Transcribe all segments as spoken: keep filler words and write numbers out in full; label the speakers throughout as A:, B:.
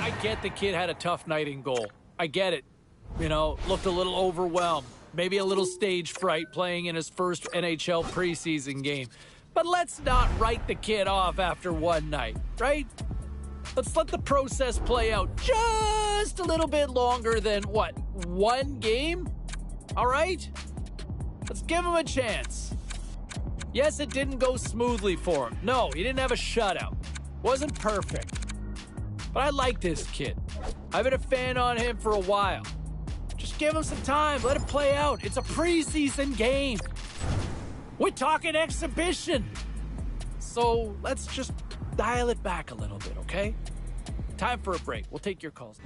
A: I get the kid had a tough night in goal. I get it. You know, looked a little overwhelmed. Maybe a little stage fright playing in his first N H L preseason game. But let's not write the kid off after one night, right? Let's let the process play out just a little bit longer than, what, one game? All right? Let's give him a chance. Yes, it didn't go smoothly for him. No, he didn't have a shutout. Wasn't perfect. But I like this kid. I've been a fan on him for a while. Just give him some time. Let it play out. It's a preseason game. We're talking exhibition. So let's just dial it back a little bit, okay? Time for a break. We'll take your calls.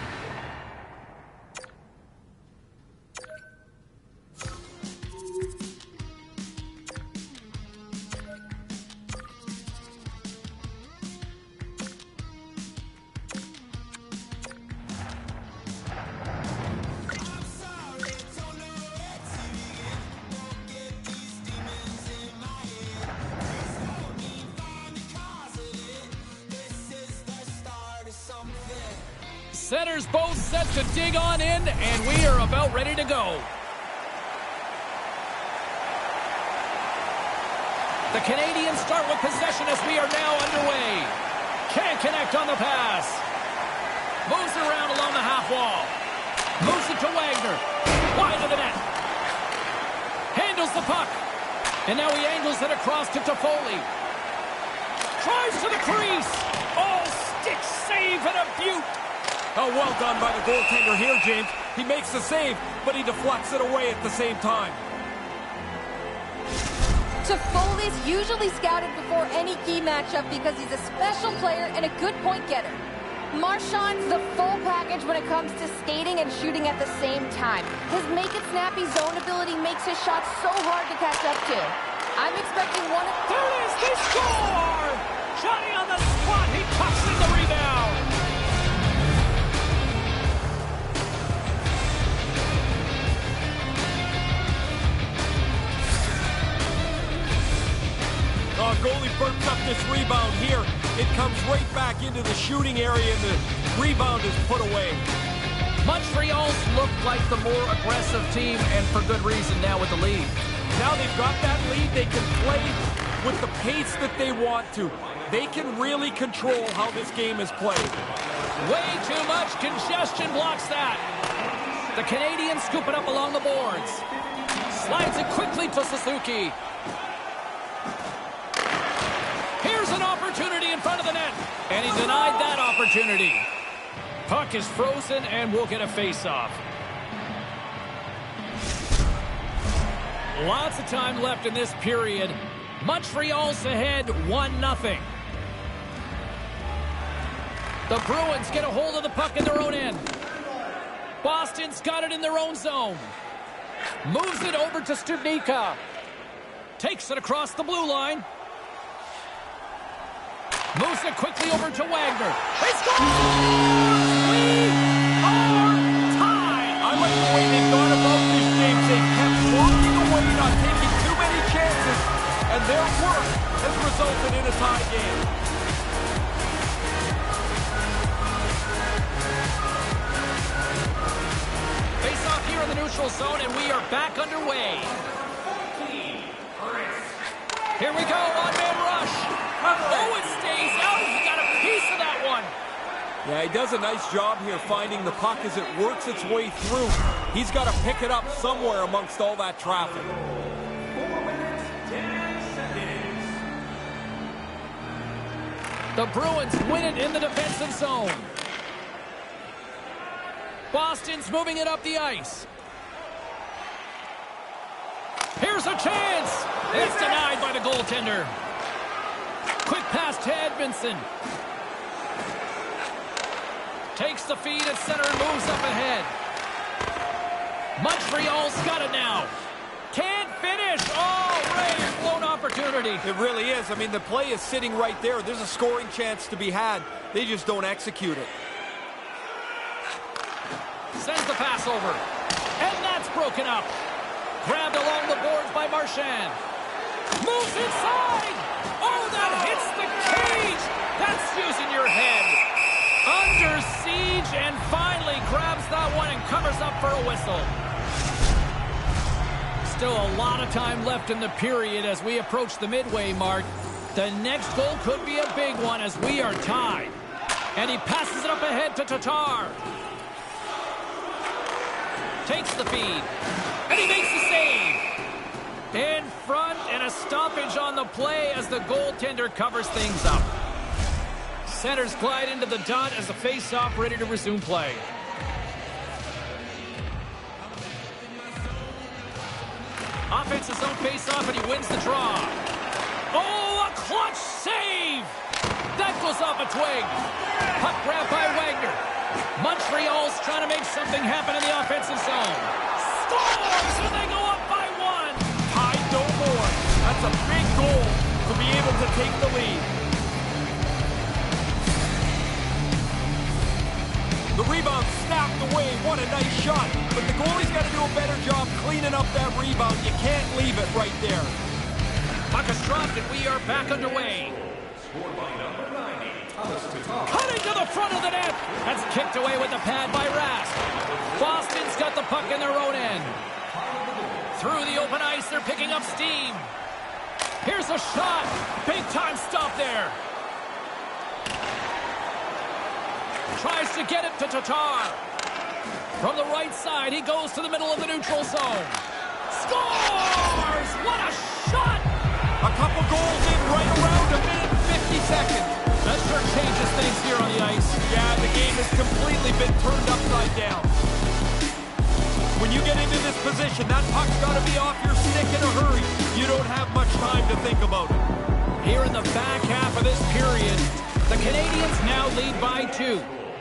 A: Centers both set to dig on in, and we are about ready to go. The Canadians start with possession as we are now underway. Can't connect on the pass. Moves around along the half wall. Moves it to Wagner. Wide of the net. Handles the puck. And now he angles it across to Toffoli. Drives to the crease. Oh, stick save and a beaut.
B: Oh, well done by the goaltender here, James. He makes the save, but he deflects it away at the same time.
C: Toffoli's usually scouted before any key matchup because he's a special player and a good point getter. Marchand's the full package when it comes to skating and shooting at the same time. His make-it-snappy zone ability makes his shots so hard to catch up to. I'm expecting one of...
A: There it is! They score! Johnny on the spot! He tucks in the rebound!
B: Oh, goalie burps up this rebound here. It comes right back into the shooting area, and the rebound is put away.
A: Montreal's looked like the more aggressive team, and for good reason now with the lead.
B: Now they've got that lead. They can play with the pace that they want to. They can really control how this game is played.
A: Way too much congestion blocks that. The Canadians scoop it up along the boards. Slides it quickly to Suzuki. Here's an opportunity in front of the net. And he denied that opportunity. Puck is frozen and we'll get a face-off. Lots of time left in this period. Montreal's ahead one nothing. The Bruins get a hold of the puck in their own end. Boston's got it in their own zone. Moves it over to Studnicka. Takes it across the blue line. Moves it quickly over to Wagner. They score! We are tied!
B: I like the way they've gone about this game. They've kept walking away, not taking too many chances, and their work has resulted in a tie game.
A: Face off here in the neutral zone, and we are back underway. Here we go, one-man rush. Oh, it stays out. He got a piece of that one.
B: Yeah, he does a nice job here finding the puck as it works its way through. He's got to pick it up somewhere amongst all that traffic.
A: The Bruins win it in the defensive zone. Boston's moving it up the ice. Here's a chance. It's denied by the goaltender. Quick pass to Edmondson. Takes the feed at center and moves up ahead. Montreal's got it now. Can't finish. Oh, Ray's blown opportunity.
B: It really is. I mean, the play is sitting right there. There's a scoring chance to be had. They just don't execute it.
A: Sends the pass over. And that's broken up. Grabbed along the boards by Marchand. Moves inside. Oh, that hits the cage. That's using your head. Under that one and covers up for a whistle. Still a lot of time left in the period as we approach the midway mark. The next goal could be a big one as we are tied. And he passes it up ahead to Tatar. Takes the feed. And he makes the save. In front, and a stoppage on the play as the goaltender covers things up. Centers glide into the dot as the face-off ready to resume play. Offense's own face-off, and he wins the draw. Oh, a clutch save! That goes off a twig. Puck grabbed by Wagner. Montreal's trying to make something happen in the offensive zone. Scores, and they go up by one.
B: Tied no more. That's a big goal to be able to take the lead. The rebound snapped away. What a nice shot. But the goalie's got to do a better job cleaning up that rebound. You can't leave it right there.
A: Puck is dropped, and we are back underway. Cutting to the front of the net. That's kicked away with the pad by Rask. Boston's got the puck in their own end. Through the open ice, they're picking up steam. Here's a shot. Big time stop there. Tries to get it to Tatar. From the right side, he goes to the middle of the neutral zone. Scores! What a shot!
B: A couple goals in right around a minute and fifty seconds.
A: That sure changes things here on the ice.
B: Yeah, the game has completely been turned upside down. When you get into this position, that puck's got to be off your stick in a hurry. You don't have much time to think about it.
A: Here in the back half of this period, the Canadiens now lead by two.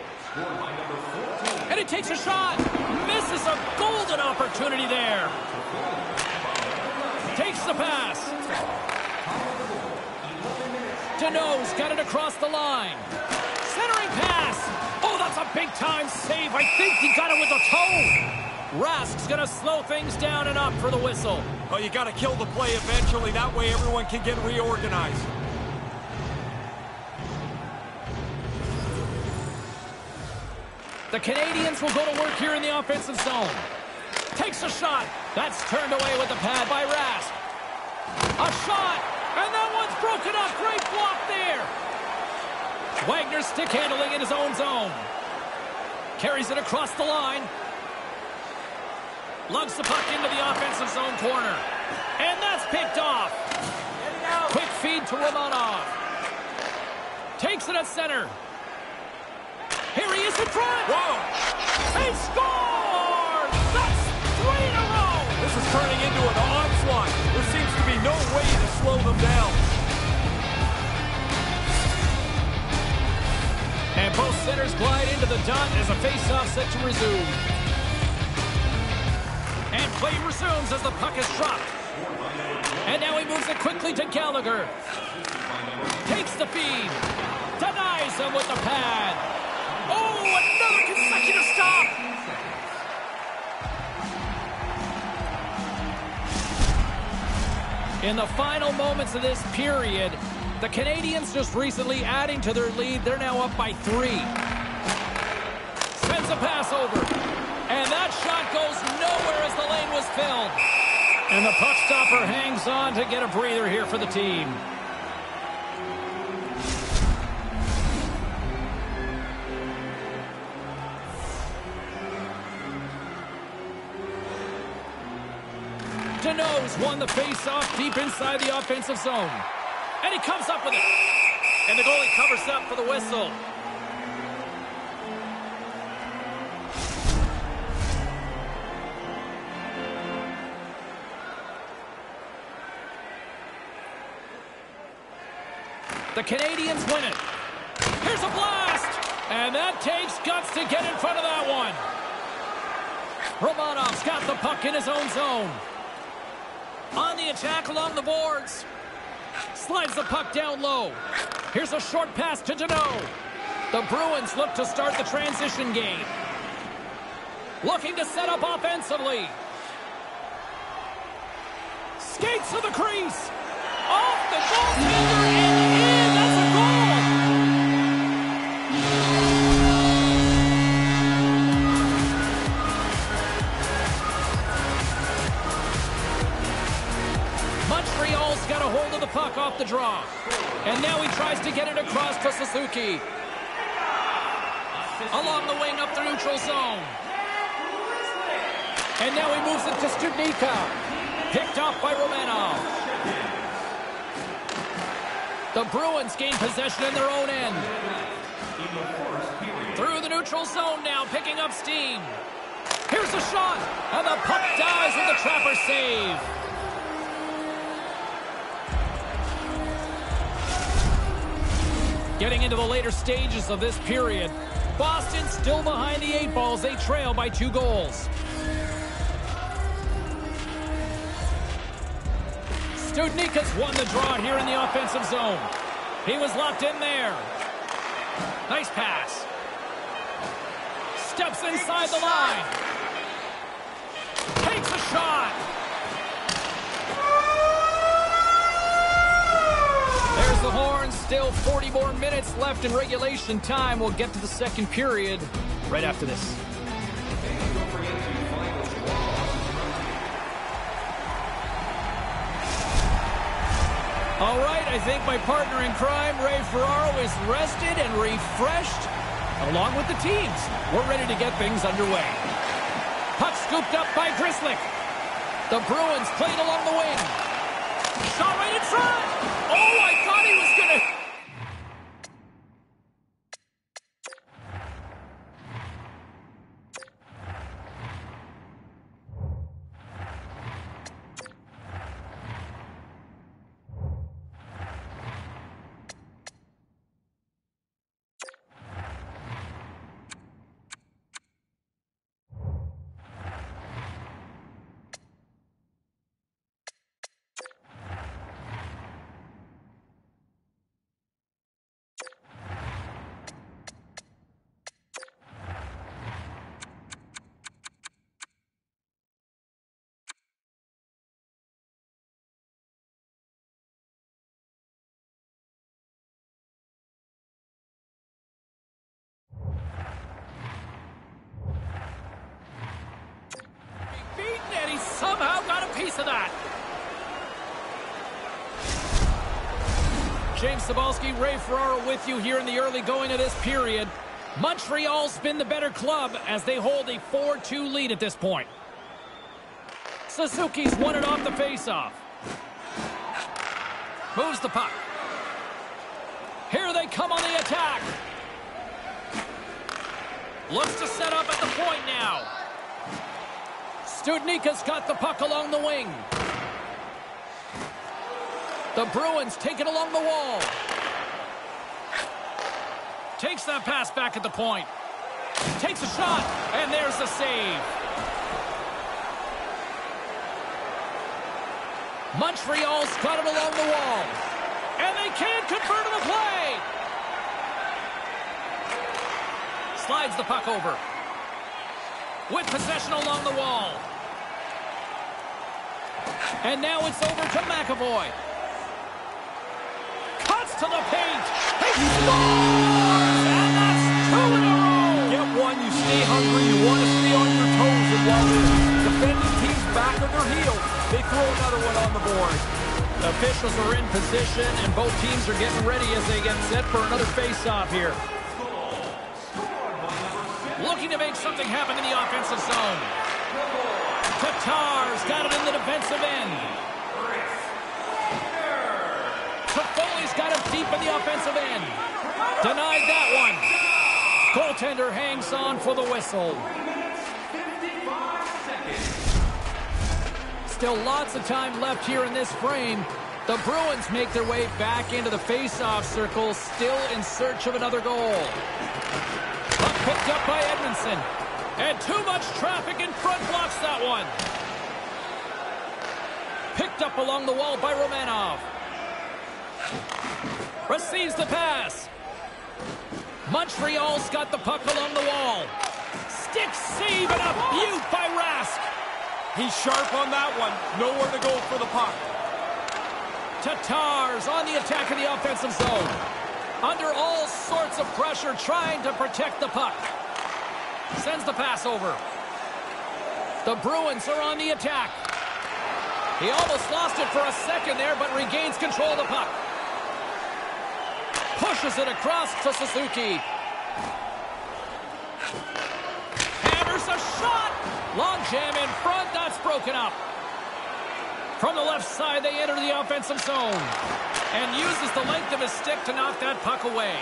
A: And he takes a shot. Misses a golden opportunity there. Takes the pass. Dano's got it across the line. Centering pass. Oh, that's a big-time save. I think he got it with a toe. Rask's going to slow things down and up for the whistle.
B: Oh, you got to kill the play eventually. That way everyone can get reorganized.
A: The Canadiens will go to work here in the offensive zone. Takes a shot. That's turned away with the pad by Rask. A shot. And that one's broken up. Great block there. Wagner stick handling in his own zone. Carries it across the line. Lugs the puck into the offensive zone corner. And that's picked off. Quick feed to Romanov. Takes it at center. Here he is in front.
B: Whoa.
A: He scores! That's three in a row.
B: This is turning into an onslaught. There seems to be no way to slow them down.
A: And both centers glide into the dot as a face-off set to resume. And play resumes as the puck is dropped. And now he moves it quickly to Gallagher. Takes the feed. Denies him with the pad. Oh, another consecutive stop. In the final moments of this period, the Canadiens just recently adding to their lead. They're now up by three. Sends a pass over. And that shot goes nowhere as the lane was filled. And the puck stopper hangs on to get a breather here for the team. Dano's won the face-off deep inside the offensive zone. And he comes up with it. And the goalie covers up for the whistle. The Canadiens win it. Here's a blast. And that takes guts to get in front of that one. Romanov's got the puck in his own zone. On the attack along the boards. Slides the puck down low. Here's a short pass to Dano. The Bruins look to start the transition game. Looking to set up offensively. Skates to the crease. Off the goaltender and in. That's a goal. puck off the draw. And now he tries to get it across to Suzuki. Along the wing up the neutral zone. And now he moves it to Studnicka. Picked off by Romanov. The Bruins gain possession in their own end. Through the neutral zone now, picking up steam. Here's a shot, and the puck dies with the Trapper save. Getting into the later stages of this period, Boston still behind the eight balls. They trail by two goals. Studnicka's won the draw here in the offensive zone. He was locked in there. Nice pass. Steps inside the line. Takes a shot. There's the horn. Still forty more minutes left in regulation time. We'll get to the second period right after this. All right, I think my partner in crime, Ray Ferraro, is rested and refreshed. Along with the teams, we're ready to get things underway. Puck scooped up by Grzelcyk. The Bruins played along the wing. Shot right in front. Oh, I thought he was going to... Somehow got a piece of that. James Cybulski, Ray Ferraro with you here in the early going of this period. Montreal's been the better club as they hold a four two lead at this point. Suzuki's won it off the faceoff. Moves the puck. Here they come on the attack. Looks to set up at the point now. Studnicka's got the puck along the wing. The Bruins take it along the wall. Takes that pass back at the point. Takes a shot, and there's the save. Montreal's got it along the wall. And they can't convert on the play. Slides the puck over. With possession along the wall. And now it's over to McAvoy. Cuts to the paint. He scores! And that's two in a row!
B: Get one, you stay hungry, you want to stay on your toes, and while the defending team's back on their heels, they throw another one on the board.
A: The officials are in position, and both teams are getting ready as they get set for another face-off here. Looking to make something happen in the offensive zone. Tatar's got it in the defensive end. Toffoli's got it deep in the offensive end. Denied that one. Goaltender hangs on for the whistle. Still lots of time left here in this frame. The Bruins make their way back into the face-off circle, still in search of another goal. Puck picked up by Edmondson. And too much traffic in front blocks that one. Picked up along the wall by Romanov. Receives the pass. Montreal's got the puck along the wall. Stick save and a beaut by Rask.
B: He's sharp on that one. Nowhere to go for the puck.
A: Tatar's on the attack in the offensive zone. Under all sorts of pressure, trying to protect the puck. Sends the pass over. The Bruins are on the attack. He almost lost it for a second there, but regains control of the puck. Pushes it across to Suzuki. Hammers a shot. Long jam in front. That's broken up. From the left side, they enter the offensive zone. And uses the length of his stick to knock that puck away.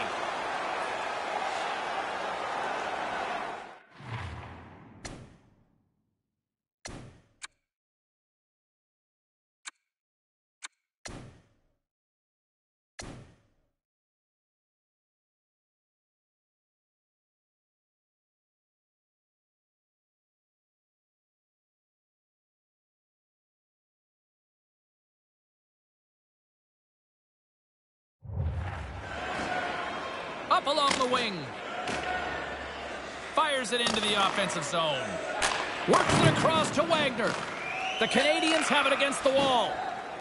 A: Up along the wing. Fires it into the offensive zone. Works it across to Wagner. The Canadians have it against the wall.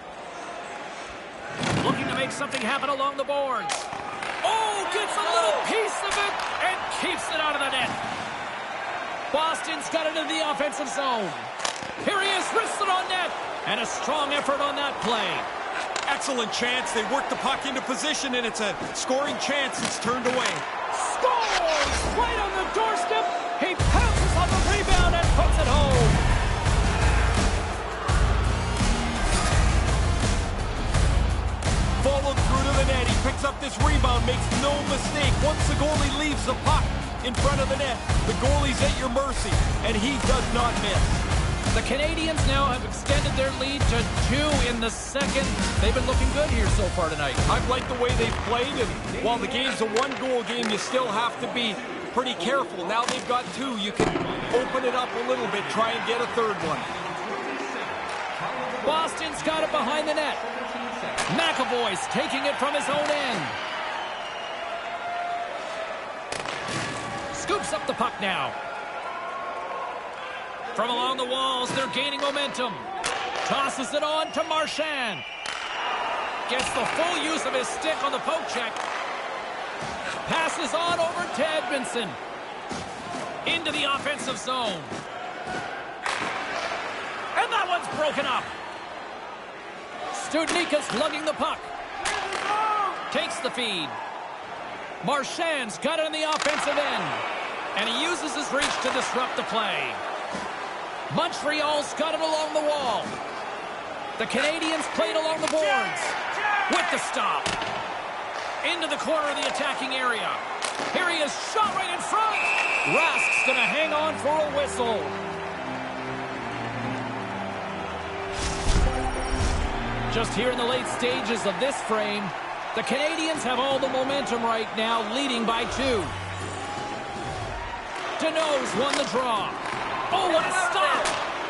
A: Looking to make something happen along the boards. Oh, gets a little piece of it and keeps it out of the net. Boston's got it into the offensive zone. Here he is, wrists it on net. And a strong effort on that play.
B: Excellent chance. They work the puck into position, and it's a scoring chance. It's turned away.
A: Scores! Right on the doorstep. He pounces on the rebound and puts it home.
B: Followed through to the net. He picks up this rebound, makes no mistake. Once the goalie leaves the puck in front of the net, the goalie's at your mercy, and he does not miss.
A: The Canadians now have extended their lead to two in the second. They've been looking good here so far tonight.
B: I've liked the way they've played, and while the game's a one-goal game, you still have to be pretty careful. Now they've got two. You can open it up a little bit, try and get a third one.
A: Boston's got it behind the net. McAvoy's taking it from his own end. Scoops up the puck now. From along the walls, they're gaining momentum. Tosses it on to Marchand. Gets the full use of his stick on the poke check. Passes on over to Edmondson. Into the offensive zone. And that one's broken up. Studnicka's lugging the puck. Takes the feed. Marchand's got it in the offensive end. And he uses his reach to disrupt the play. Montreal's got it along the wall. The Canadians played along the boards. With the stop. Into the corner of the attacking area. Here he is, shot right in front. Rask's going to hang on for a whistle. Just here in the late stages of this frame, the Canadians have all the momentum right now, leading by two. Deneau's won the draw. Oh, what a stop!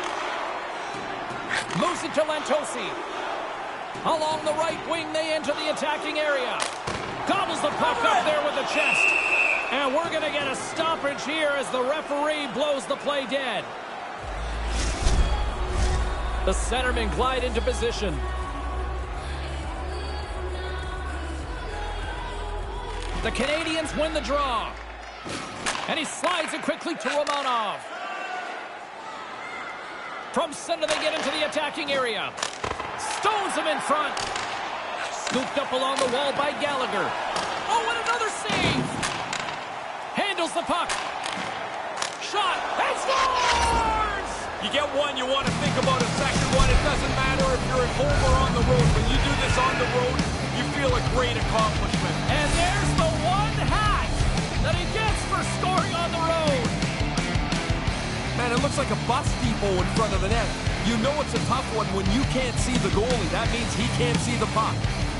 A: Moves it to Lantosi. Along the right wing, they enter the attacking area. Gobbles the puck up there with the chest. And we're going to get a stoppage here as the referee blows the play dead. The centermen glide into position. The Canadians win the draw. And he slides it quickly to Romanov. From center, they get into the attacking area. Stones him in front. Scooped up along the wall by Gallagher. Oh, and another save. Handles the puck. Shot. And scores!
B: You get one, you want to think about a second one. It doesn't matter if you're at home or on the road. When you do this on the road, you feel a great accomplishment.
A: And there's the one hat that he gets for scoring on the road.
B: Man, it looks like a bus depot in front of the net. You know it's a tough one when you can't see the goalie. That means he can't see the puck.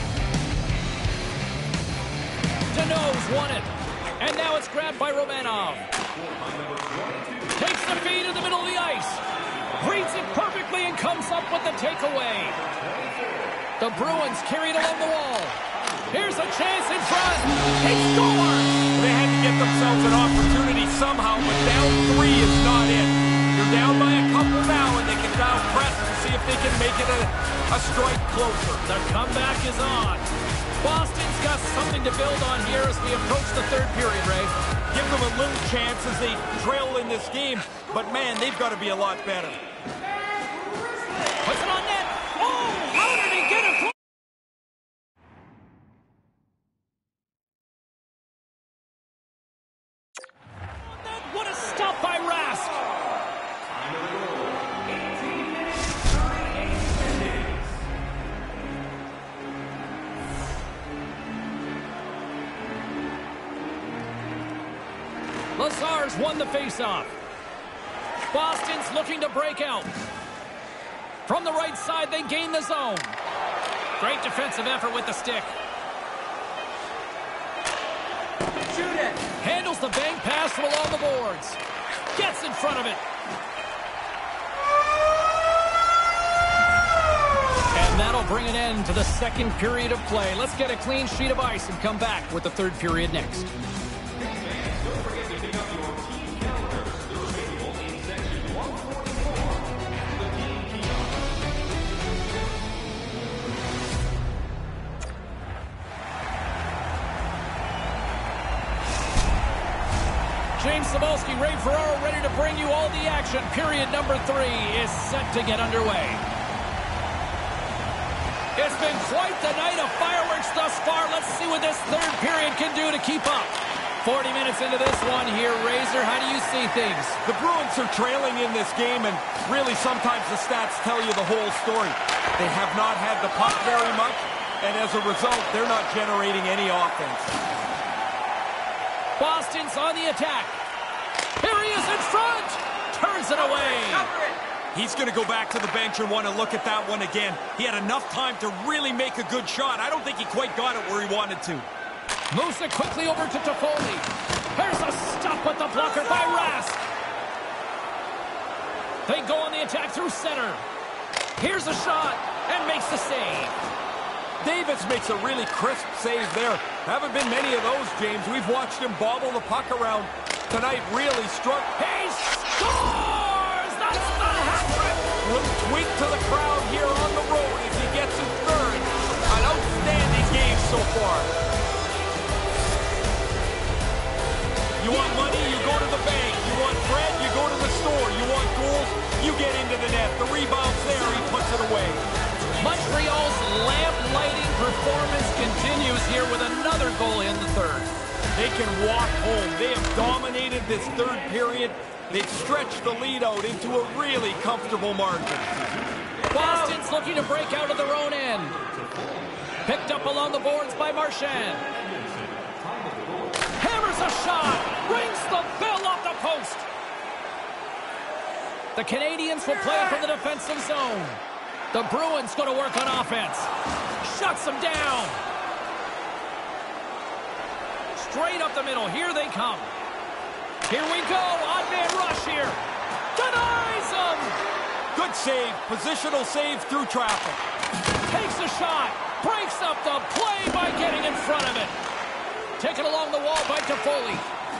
A: Deneau's won it. And now it's grabbed by Romanov. Takes the feed in the middle of the ice. Reads it perfectly and comes up with the takeaway. The Bruins carried along the wall. Here's a chance in front. He scores!
B: They had to get themselves an opportunity somehow, but down three is not it. You're down by a couple now, and they can now press to see if they can make it a, a strike closer.
A: The comeback is on. Boston's got something to build on here as we approach the third period, Ray.
B: Give them a little chance as they trail in this game, but man, they've got to be a lot better.
A: Puts it on net. Rask. Lazar's won the faceoff. Boston's looking to break out. From the right side, they gain the zone. Great defensive effort with the stick.
D: Shoot it.
A: Handles the bank pass from along the boards. Gets in front of it. And that'll bring an end to the second period of play. Let's get a clean sheet of ice and come back with the third period next. James Cebulski, Ray Ferraro ready to bring you all the action. Period number three is set to get underway. It's been quite the night of fireworks thus far. Let's see what this third period can do to keep up. forty minutes into this one here, Razor, how do you see things?
B: The Bruins are trailing in this game, and really sometimes the stats tell you the whole story. They have not had the puck very much, and as a result, they're not generating any offense.
A: Boston's on the attack. Here he is in front. Turns it away.
B: He's going to go back to the bench and want to look at that one again. He had enough time to really make a good shot. I don't think he quite got it where he wanted to.
A: Moves it quickly over to Toffoli. Here's a stop with the blocker by Rask. They go on the attack through center. Here's a shot and makes the save.
B: Davis makes a really crisp save there. Haven't been many of those, James. We've watched him bobble the puck around. Tonight really struck.
A: He scores! That's the hat-trick!
B: Little tweak to the crowd here on the road as he gets his third. An outstanding game so far. You want money, you go to the bank. You want bread, you go to the store. You want goals, you get into the net. The rebound's there, he puts it away.
A: Montreal's lamp-lighting performance continues here with another goal in the third.
B: They can walk home. They have dominated this third period. They've stretched the lead out into a really comfortable margin.
A: Boston's looking to break out of their own end. Picked up along the boards by Marchand. Hammers a shot. Rings the bell off the post. The Canadians will play it from the defensive zone. The Bruins go to work on offense. Shuts them down. Straight up the middle. Here they come. Here we go. Odd man rush here. Denies them.
B: Good save. Positional save through traffic.
A: Takes a shot. Breaks up the play by getting in front of it. Taken along the wall by Toffoli.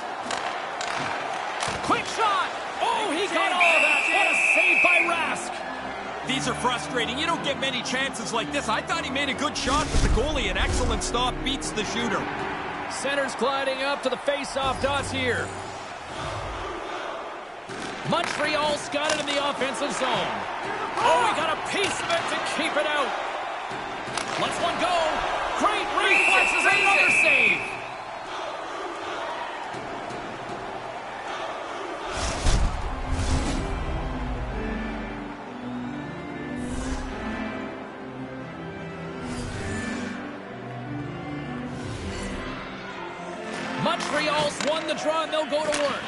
A: Quick shot. Oh, he got all of that. What a save by Rask.
B: These are frustrating. You don't get many chances like this. I thought he made a good shot, but the goalie, an excellent stop, beats the shooter.
A: Center's gliding up to the face-off dots here. Montreal's got it in the offensive zone. Oh, he got a piece of it to keep it out. Lets one go. Great reflexes, another save. Montreal's won the draw, and they'll go to work.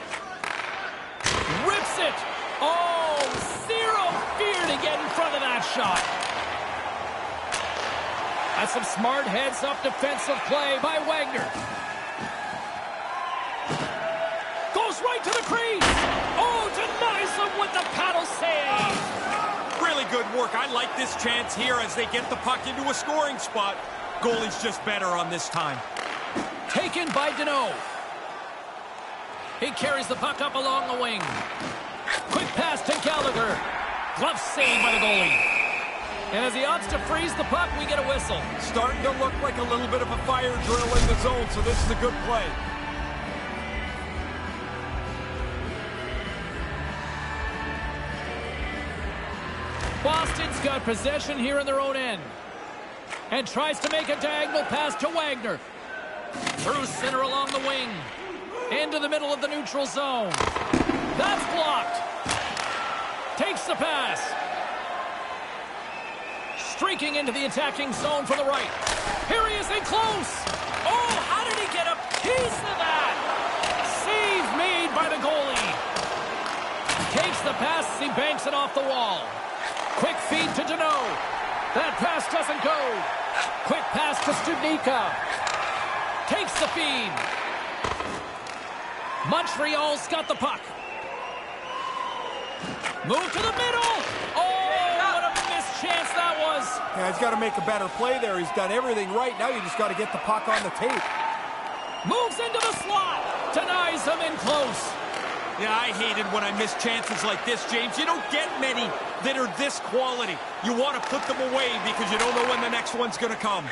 A: Rips it. Oh, zero fear to get in front of that shot. That's some smart heads-up defensive play by Wagner. Goes right to the crease. Oh, denies him with the paddle save.
B: Really good work. I like this chance here as they get the puck into a scoring spot. Goalie's just better on this time.
A: Taken by Deneau. He carries the puck up along the wing. Quick pass to Gallagher. Glove save by the goalie. And as he opts to freeze the puck, we get a whistle.
B: Starting to look like a little bit of a fire drill in the zone, so this is a good play.
A: Boston's got possession here in their own end. And tries to make a diagonal pass to Wagner. Through center along the wing. Into the middle of the neutral zone. That's blocked. Takes the pass. Streaking into the attacking zone from the right. Here he is in close. Oh, how did he get a piece of that? Save made by the goalie. Takes the pass as he banks it off the wall. Quick feed to Deneau. That pass doesn't go. Quick pass to Studnicka. Takes the feed. Montreal's got the puck. Move to the middle. Oh, what a missed chance that was.
B: Yeah, he's got to make a better play there. He's done everything right. Now you just got to get the puck on the tape.
A: Moves into the slot. Denies him in close.
B: Yeah, I hate it when I miss chances like this, James. You don't get many that are this quality. You want to put them away because you don't know when the next one's going to come.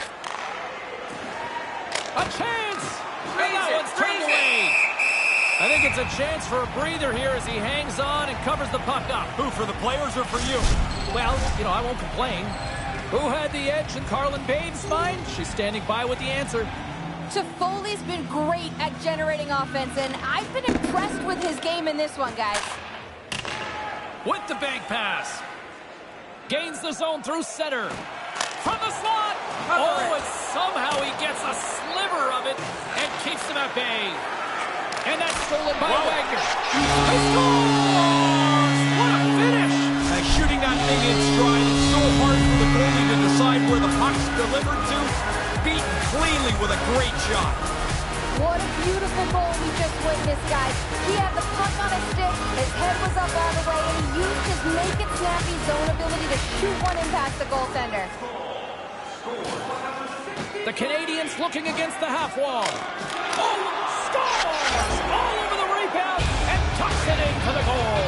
A: A chance. And that one's turned away. I think it's a chance for a breather here as he hangs on and covers the puck up.
B: Who, for the players or for you?
A: Well, you know, I won't complain. Who had the edge in Carlin Babe's mind? She's standing by with the answer.
C: Toffoli's been great at generating offense, and I've been impressed with his game in this one, guys.
A: With the bank pass. Gains the zone through center. From the slot. Oh, and somehow he gets a sliver of it and keeps him at bay. And that's stolen by
B: Whoa.
A: Wagner. He scores! What a finish!
B: Uh, shooting that thing in stride is so hard for the goalie to decide where the puck's delivered to. Beaten cleanly with a great shot.
C: What a beautiful goal we just witnessed, guys. He had the puck on his stick, his head was up all the way, and he used his naked, snappy zone ability to shoot one in past the goaltender.
A: The Canadians looking against the half wall. Oh, scores! All over the rebound and tucks it into the goal.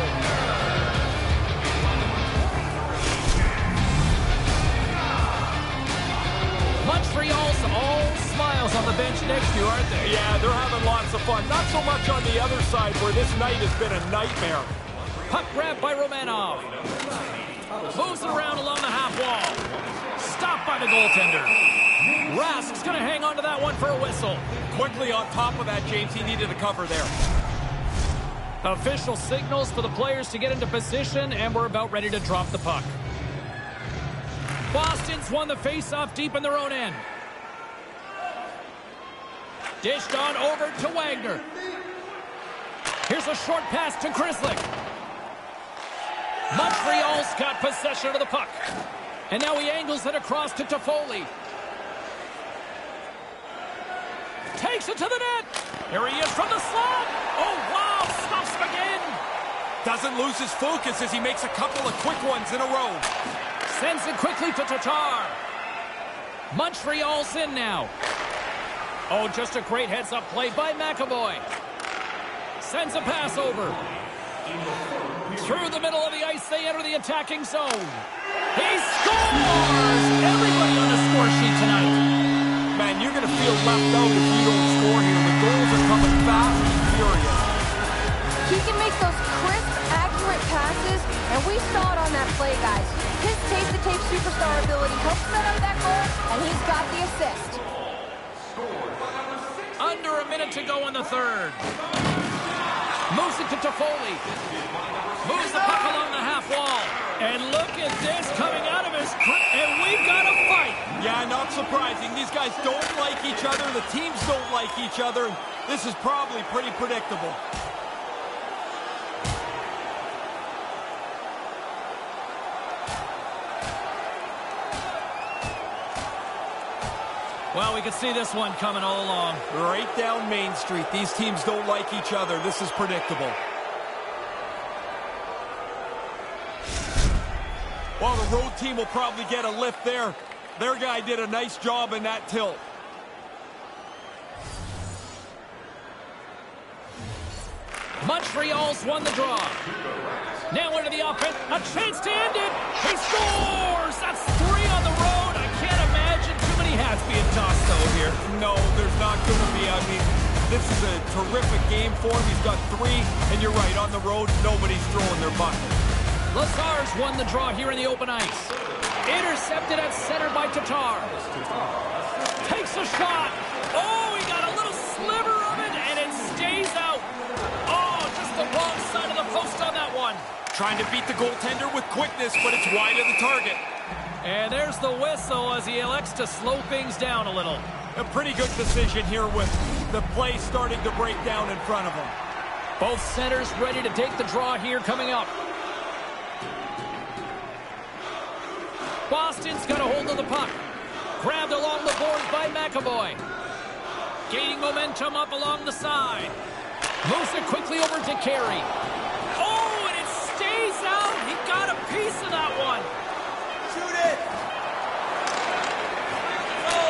A: Montreal's all smiles on the bench next to you, aren't they?
B: Yeah, they're having lots of fun. Not so much on the other side where this night has been a nightmare.
A: Puck grab by Romanov. Moves it around along the half wall. Stopped by the goaltender. Rask's going to hang on to that one for a whistle.
B: Quickly on top of that, James, he needed a cover there.
A: Official signals for the players to get into position, and we're about ready to drop the puck. Boston's won the face-off deep in their own end. Dished on over to Wagner. Here's a short pass to Grzelcyk. Montreal's got possession of the puck. And now he angles it across to Toffoli. Takes it to the net. Here he is from the slot. Oh, wow. Stops him again.
B: Doesn't lose his focus as he makes a couple of quick ones in a row.
A: Sends it quickly to Tatar. Montreal's in now. Oh, just a great heads-up play by McAvoy. Sends a pass over. Through the middle of the ice, they enter the attacking zone. He scores! Everybody on the score sheet tonight.
B: Man, you're going to feel left out if you don't score here. The goals are coming fast and furious.
C: He can make those crisp, accurate passes, and we saw it on that play, guys. His tape-to-tape superstar ability helped set up that goal, and he's got the assist.
A: Under a minute to go in the third. Moves it to Toffoli. Moves the puck along the half wall. And look at this coming out of his... And we've got a fight.
B: Yeah, not surprising. These guys don't like each other. The teams don't like each other. This is probably pretty predictable.
A: Well, we can see this one coming all along.
B: Right down Main Street. These teams don't like each other. This is predictable. Well, the road team will probably get a lift there. Their guy did a nice job in that tilt.
A: Montreal's won the draw. Now into the offense. A chance to end it. He scores. That's three on the road. I can't imagine too many hats being tossed, though, here.
B: No, there's not going to be. I mean, this is a terrific game for him. He's got three, and you're right, on the road, nobody's throwing their bucket.
A: Lazar's won the draw here in the open ice. Intercepted at center by Tatar. Takes a shot. Oh, he got a little sliver of it, and it stays out.
B: one. Trying to beat the goaltender with quickness, but it's wide of the target.
A: And there's the whistle as he elects to slow things down a little.
B: A pretty good decision here with the play starting to break down in front of him.
A: Both centers ready to take the draw here coming up. Boston's got a hold of the puck. Grabbed along the boards by McAvoy. Gaining momentum up along the side. Moves it quickly over to Carey. Oh, and it stays out. He got a piece of that one.
D: Shoot it! Go!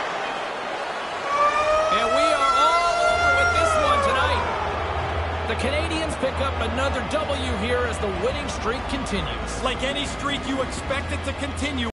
A: And we are all over with this one tonight. The Canadians pick up another W here as the winning streak continues.
B: Like any streak, you expect it to continue.